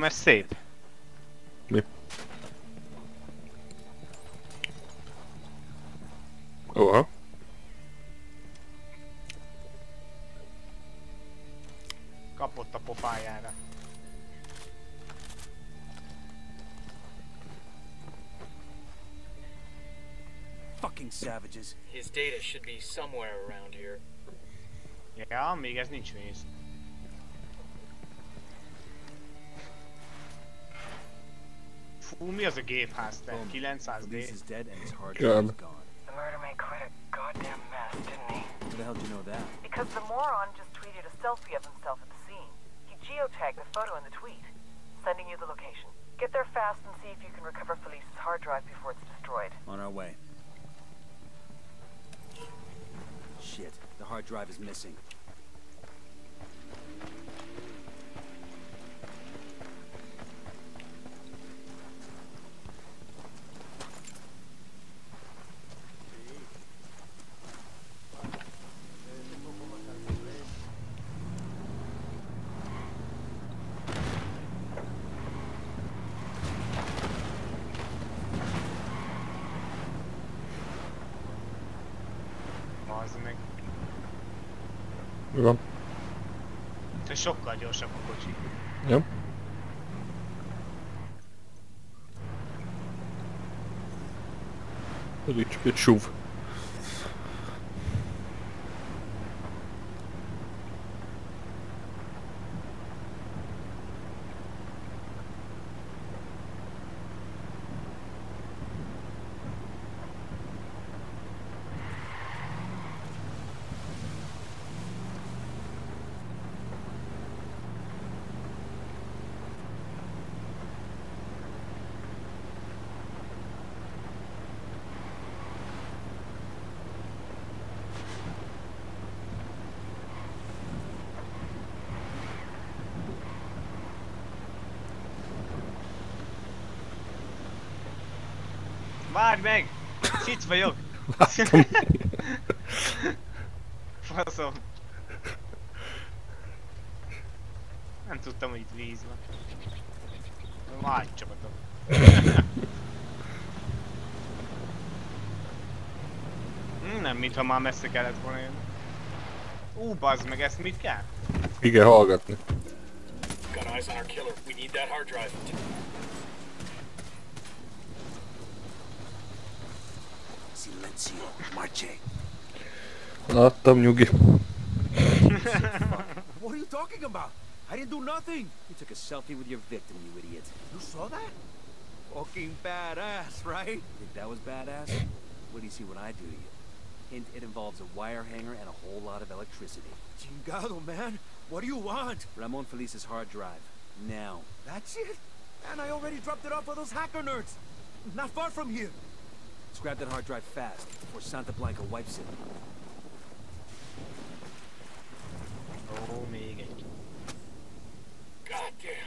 Tudom, ez szép. Mi? Oha. Kapott a pofájára. Fucking savages. His data should be somewhere around here. Ja, még ez nincs víz. Fú, mi az a gépház te? 900D? Police is dead and his hard drive is gone. The murder made quite a goddamn mess, didn't he? How the hell do you know that? Because the moron just tweeted a selfie of himself at the scene. He geotagged the photo in the tweet. Sending you the location. Get there fast and see if you can recover Felice's hard drive before it's destroyed. On our way. Shit, the hard drive is missing. Bazd meg. Mi van? Te sokkal gyorsabb a kocsi. Jó. Ez így csak egy SUV. Várj meg! Itt vagyok! Láttam. Faszom. Nem tudtam, hogy itt víz van. Vágy csapatok. Nem, mintha már messze kellett volna jönni. Bazd meg, ezt mit kell? Igen, hallgatni. Got eyes on our killer. We need that hard drive. Silencio, marche. Láttam, nyugi. What are you talking about? I didn't do nothing. You took a selfie with your victim, you idiot. You saw that? Fucking badass, right? You think that was badass? What do you see when I do to you? Hint, it involves a wire hanger and a whole lot of electricity. Chingado, man. What do you want? Ramon Felice's hard drive. Now. That's it? Man, I already dropped it off with those hacker nerds. Not far from here. Let's grab that hard drive fast, before Santa Blanca wipes it. Ó, még egy. Goddamn.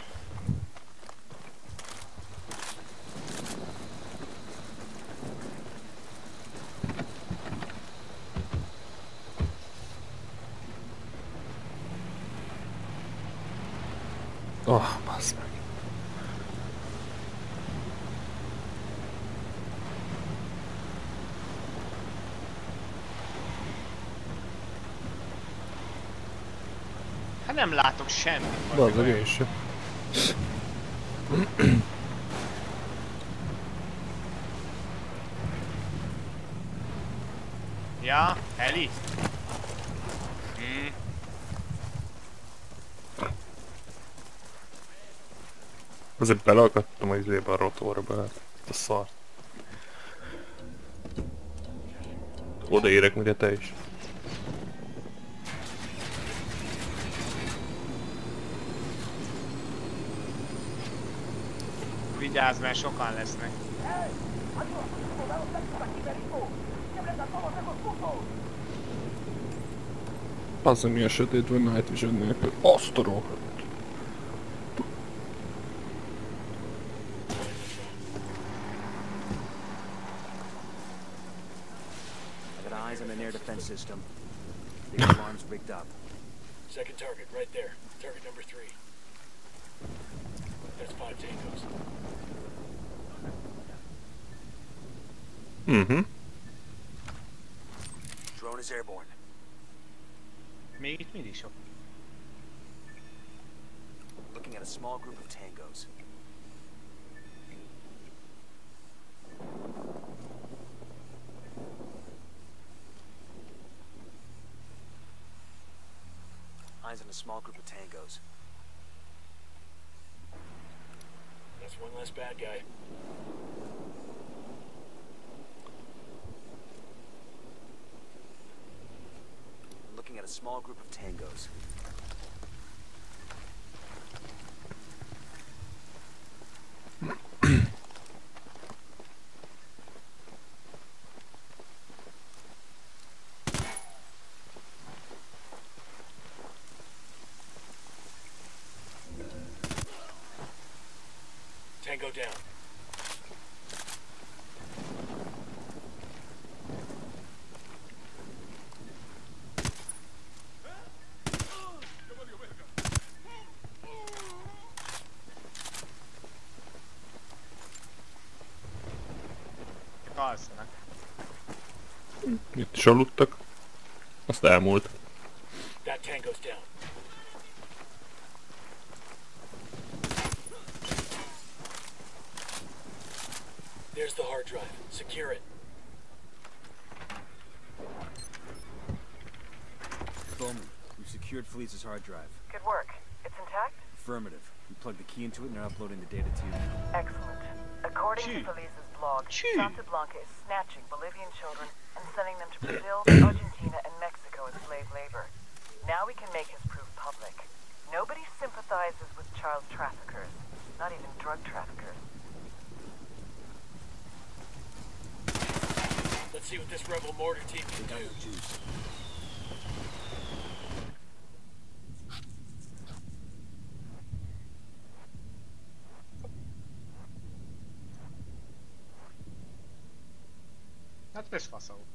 Oh, bassz meg. Hát nem látok semmit. Bazd meg, én sem. Ja, Heli? Azért beleakadtam a izébe a rotorba, hát a szar. Odaérek, mire te is. Vigyázz, mert sokan lesznek. Bazzeg, milyen sötét van Night Vision nélkül. Azt a rohadt. I got eyes on an air defense system. The alarm's rigged up. Second target right there. Target number 3. That's 5 tangos. Mhm. Drone is airborne. Még itt mindig sok. Looking at a small group of tangos. Eyes on a small group of tangos. That's one less bad guy. Looking at a small group of tangos. Tango down. Alszanak. Itt is aludtak. Azt elmúlt. That tango's down. There's the hard drive. Secure it. Bowman, we've secured Felice's hard drive. Good work. It's intact? Affirmative. We plugged the key into it and are uploading the data to you. Excellent. According Chee. to Felice's blog, Chee. Santa Blanca is snatching Bolivian children and sending them to Brazil, Argentina, and Mexico as slave labor. Now we can make his proof public. Nobody sympathizes with child traffickers, not even drug traffickers. Let's see what this rebel mortar team can do. Juice. Hát vesz faszal.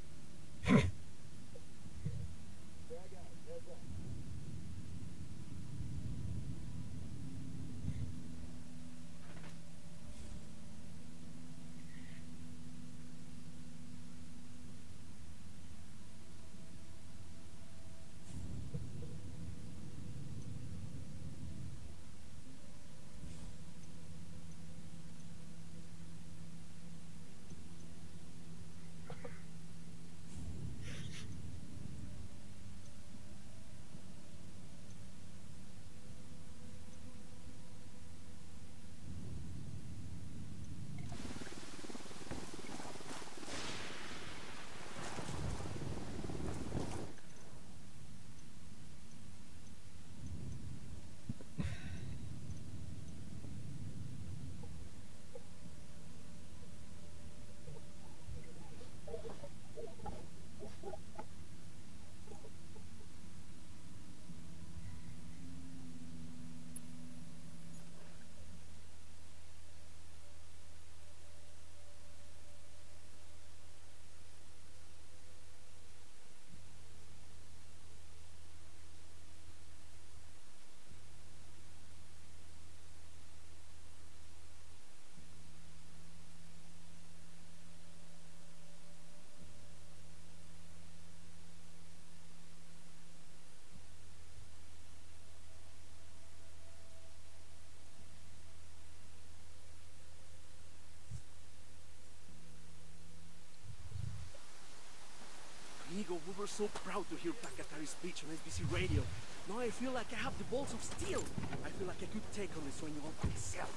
Amigo, we were so proud to hear Pacatari's speech on SBC radio. Now I feel like I have the balls of steel. I feel like I could take on the sueño all myself.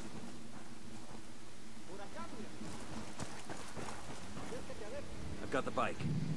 I've got the bike.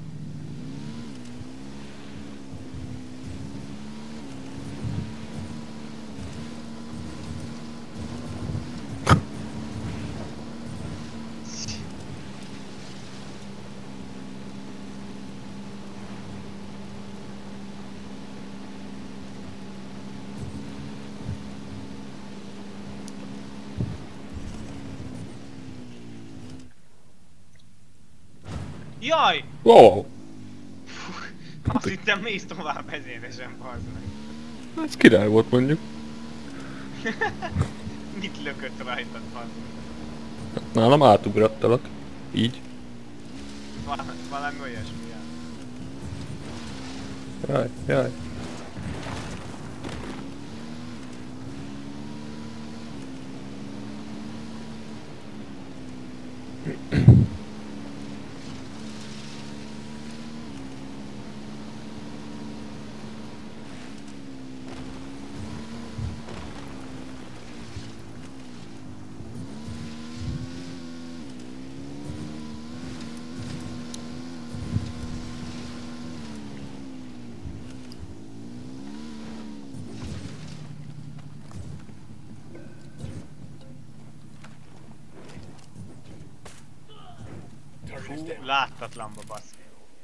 Jaj! Wow! Azt hittem mész tovább ezéresen, bazd meg. Ez király volt mondjuk. Mit lökött rajtad van? Nálam átugrattalak. Így. Valami olyasmi. Jaj, jaj. Target is down. Láttatlanba baszki.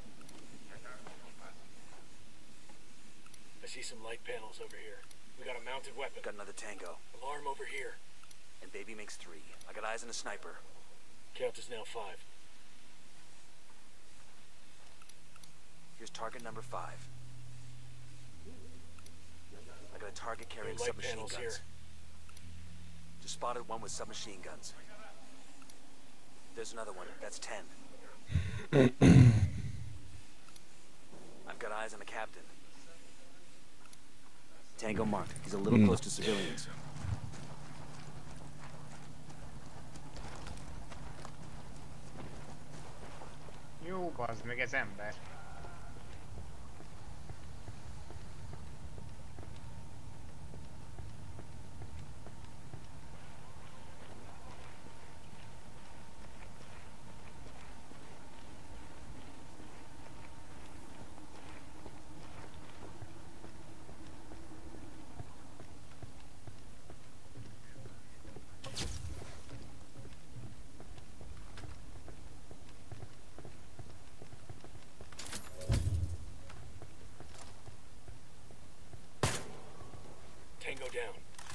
I see some light panels over here. We got a mounted weapon. Got another tango. Alarm over here. And baby makes 3. I got eyes on a sniper. Count is now 5. Here's target number 5. I got a target carrying Light submachine panels guns. here. Just spotted one with submachine guns. There's another one. That's 10. I've got eyes on the captain. Tango marked. He's a little close to civilians. Jó, bazd meg, ez ember. Tango down.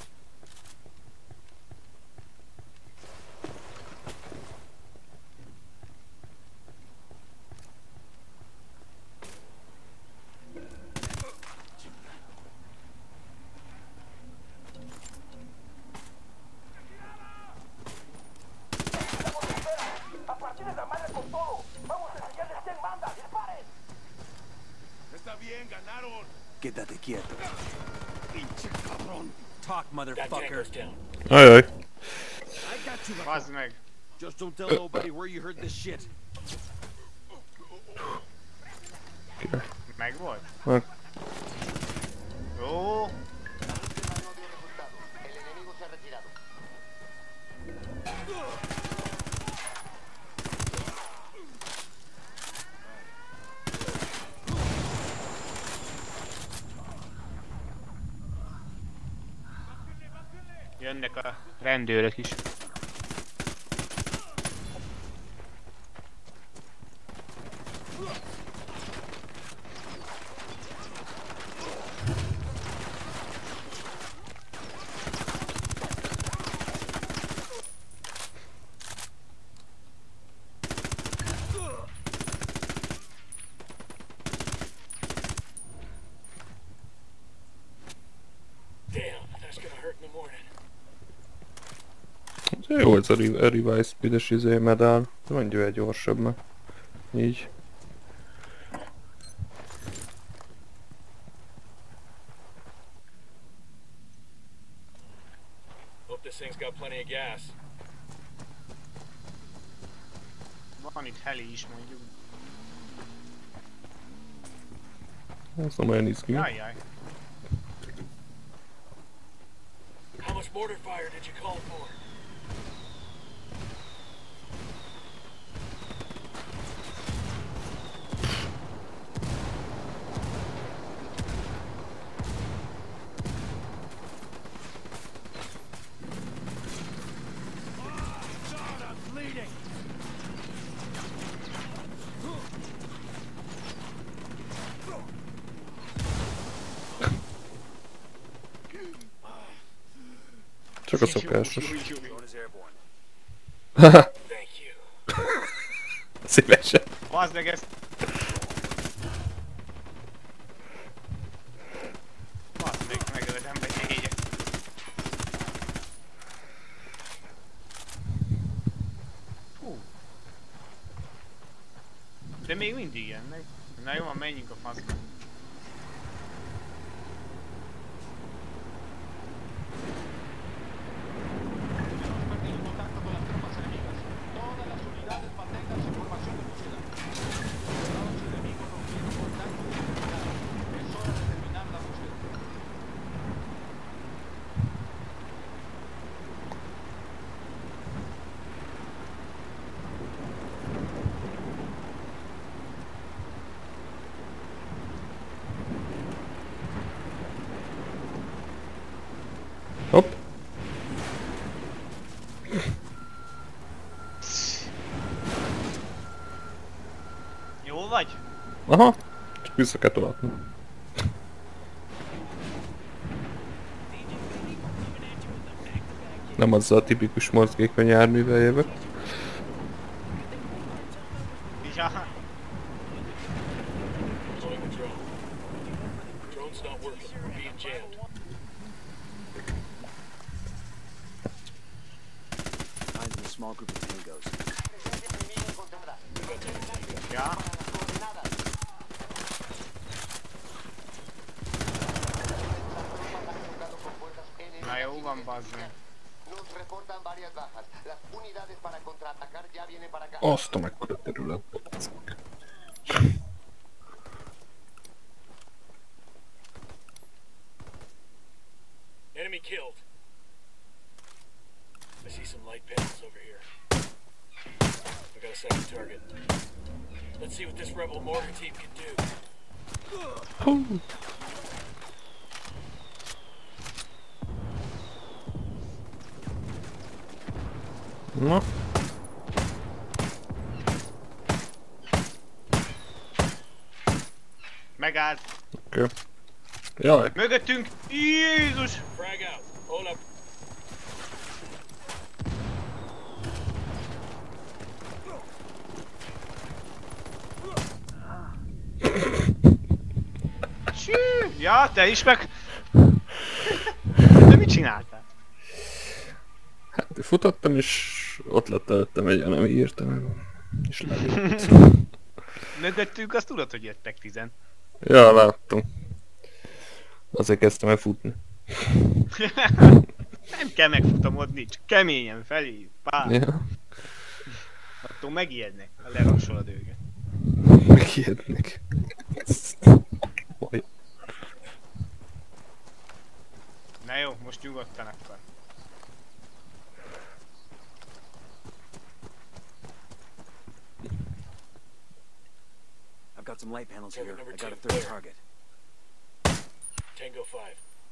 Quédate quieto. Pinche cabrón. Talk, That motherfucker. tango's down. Ajaj. I got you. Bazd meg. Just don't tell nobody where you heard this shit. Király. Meg volt? Meg. Jó. Jönnek a rendőrök is. Damn, that's gonna hurt in the morning. Jó ez a revive speed-es medál. Mondjuk egy gyorsabb meg. Így. Hope this thing's got plenty of gas. Van itt heli is mondjuk. Ez nem olyan izgi. Jajjaj. How much mortar fire did you call for? Csak a szokásos. Drone is airborne. Thank you. Szívesen. Bazd meg ezt. Bazd meg, megöltem be négyet. De még mindig jönnek. Na jó, menjünk a faszba. Hopp. Jó vagy? Aha. Csak vissza kell tolatni. Nem azzal a tipikus mozgékony járművel jövök. Ja. Pulling the drone. Drone's not working. We're being jammed. Finding a small group of tangos. Ja. Na jó van, bazd meg. Azt a mekkora terület. Enemy killed. I see some light panels over here. We got a second target. Let's see what this rebel mortar team can do. Na. Megállt. Oké. Jaj. Mögöttünk! Jézus! Frag out. Hold up. Csű! Ja, te is meg... De mit csináltál? Hát futottam és ott lett előttem egy, nem írtam. És lelőtt. Mögöttünk azt tudod, hogy jöttek 10. Ja, láttam. Azért kezdtem el futni. Nem kell megfutamodni, csak keményen felé, pár. Ja. Attól megijednek, ha lerapsolod őket. Megijednek. Baj. Na jó, most nyugodtan akkor. I've got some light panels here. I got a third target. Tango 5.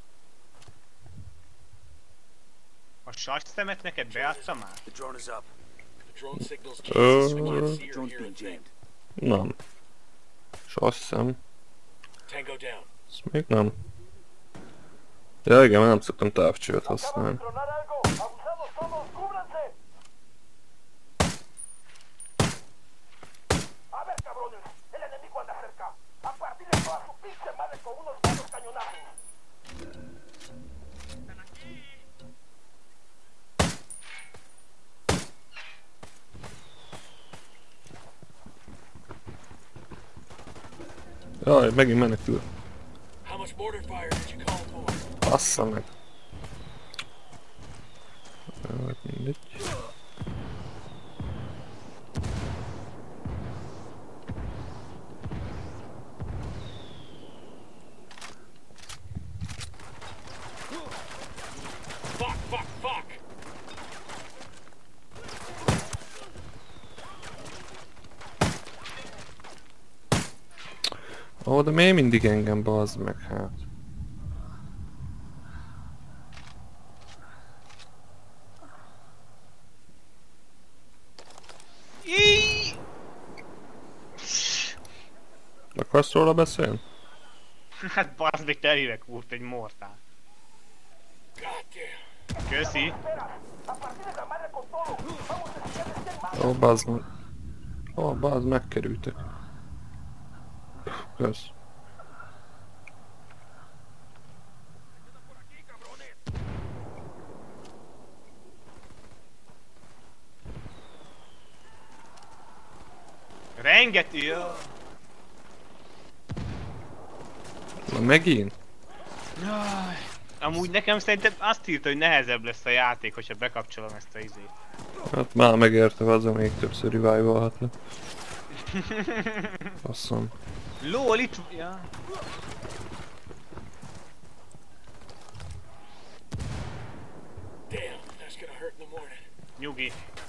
A sas szemet neked beadtam már? The drone is up. The drone signals Jesus. We can't see or Drone's hear a being thing. jammed. Nem. És azt hiszem, Tango down. ez még nem. Ja igen, mert nem szoktam távcsövet használni. Jaj, megint menekül. How much mortar fire did you call for? Bassza meg. Hát mindegy. Fuck, fuck, fuck! Ó, de miért mindig engem bazd meg, hát? Akarsz róla beszélni? Hát bazd meg, telébe kúrt egy mortál. God damn. Köszi. Ó, bazd meg. Ó, bazd, megkerültek. Kösz. Engedj! Ja. Na megint? Jaj. Amúgy nekem szerintem azt írta, hogy nehezebb lesz a játék, hogyha bekapcsolom ezt a izét. Hát már megérte, az még többször revivalhat le. Faszom. LOL itt... Ja. Damn, that's gonna hurt in the morning. Nyugi.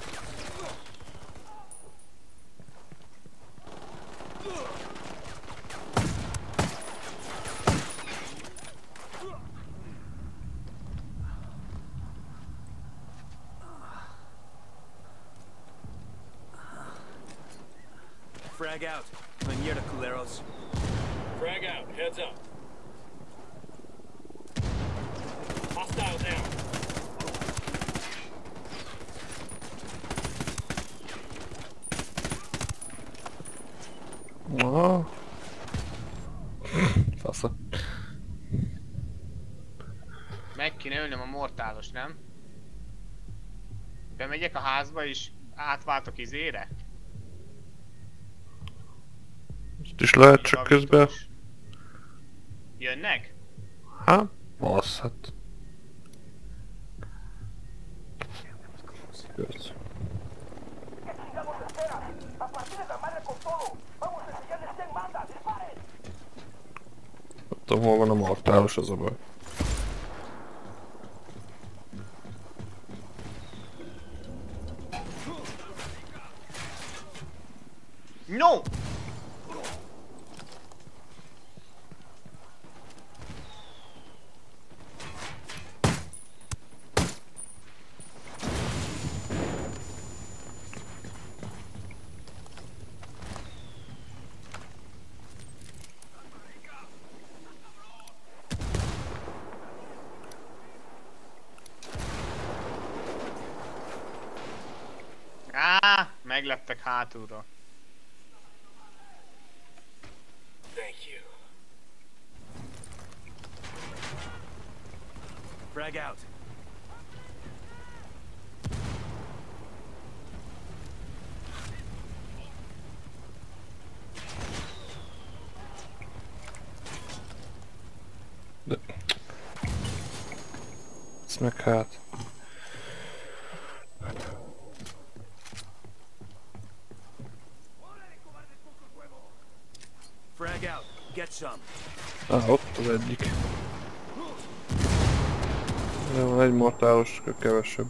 Frag out. Maniera, culeros. Frag out, heads up. Hostile down. Ah. Fasza. Meg kéne ölnöm a mortálos, nem? Bemegyek a házba és átváltok izére? Ezt is lehet csak közben. Jönnek? Hát, bassz, hát. Kösz. Nem tudom, hol van a mortálos, az a baj. No! Megleptek hátulról. Thank you. Frag out. De... Ez meg hát... Frag out. Get some. Ott az egyik. De van egy mortálos, kevesebb.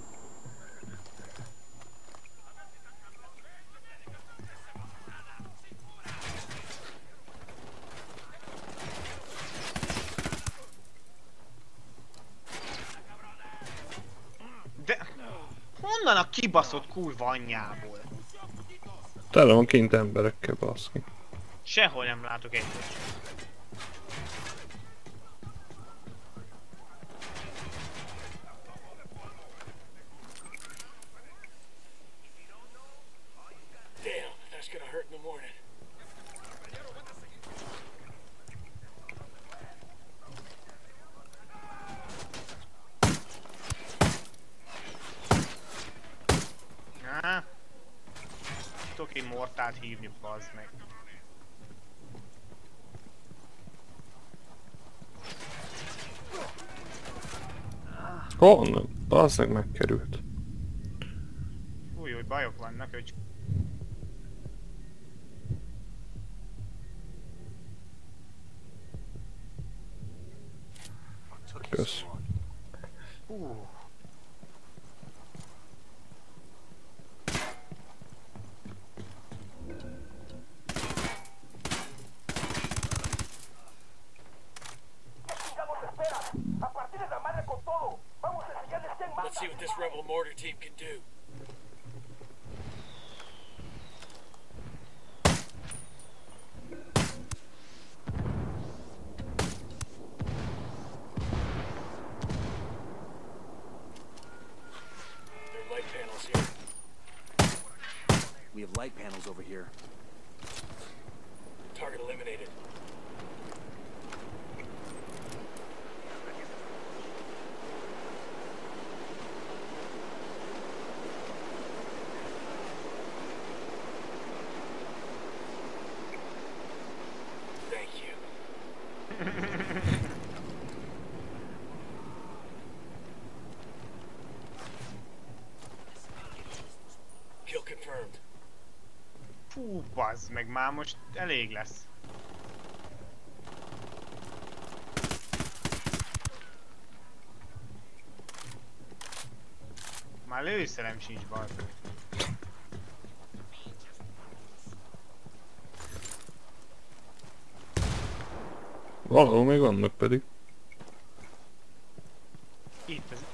De... Honnan a kibaszott kurva anyjából? Tele van kint emberekkel, baszki. Sehol nem látok egyet. Damn, that's gonna hurt in the morning. Tudok én mortált hívni, bazd meg. Honnan? Bazd meg megkerült. Új, bajok vannak, hogy... Kösz. Let's see what this rebel mortar team can do. There are light panels here. We have light panels over here. Target eliminated. Kill confirmed. Fú, bazd meg, már most elég lesz. Már lőszerem sincs, bazd meg. Valahol még vannak pedig. Itt az...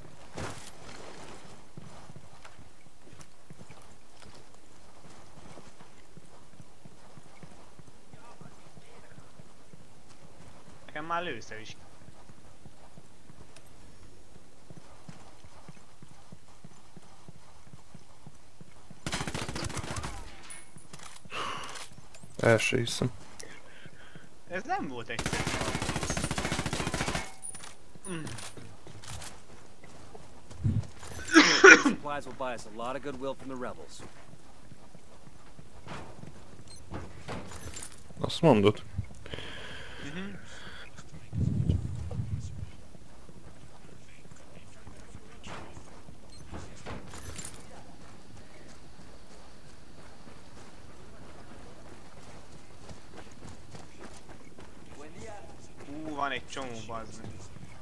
Nekem már lőszer is. El se hiszem. Ez nem volt egyszerű. Supplies will buy us a lot of goodwill from the rebels. Azt mondod? Van egy csomó, bazd meg.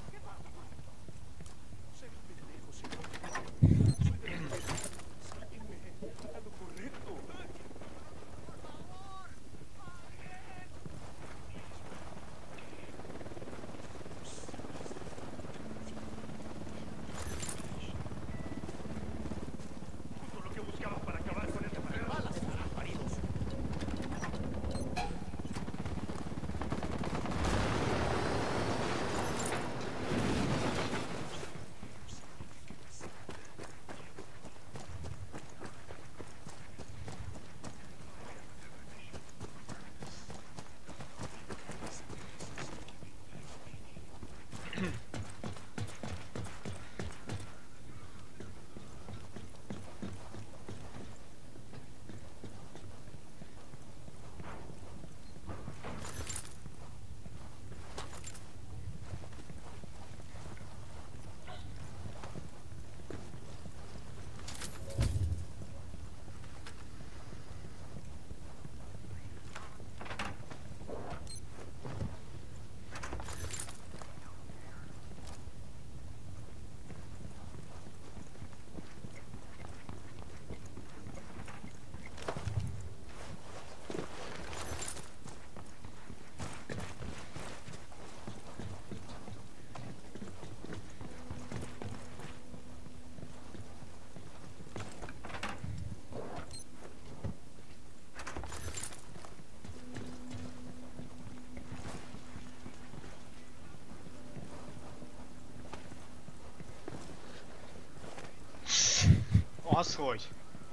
Az hogy?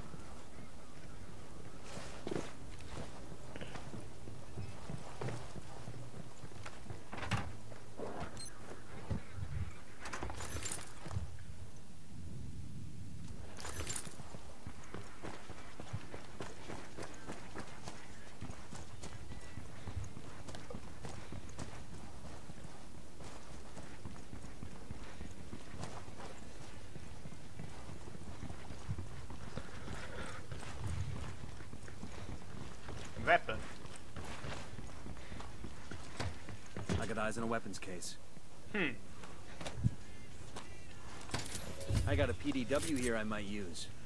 Weapon. I got eyes on a weapons case. I got a PDW here I might use.